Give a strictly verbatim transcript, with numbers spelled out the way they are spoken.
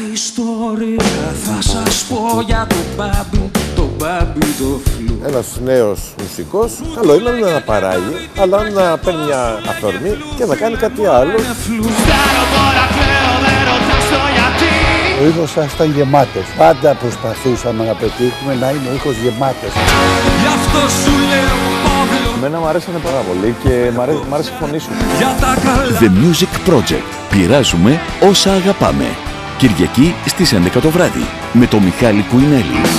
ιστορία θα σας πω για το μπάμπι, το μπάμπι το φλου. Ένας νέος μουσικός, καλό είναι να παράγει, αλλά να παίρνει μια αφορμή και να κάνει κάτι άλλο. Ο ήχος σας ήταν γεμάτος. Πάντα προσπαθούσαμε να πετύχουμε να είναι ο ήχος γεμάτος. Γι' αυτό σου λέω Παύλο. Εμένα μου αρέσανε πάρα πολύ και μ' αρέσει, μ' αρέσει η φωνή σου. Για τα καλά. The Music Project. Πειράζουμε όσα αγαπάμε. Κυριακή στις έντεκα το βράδυ με τον Μιχάλη Κουινέλη.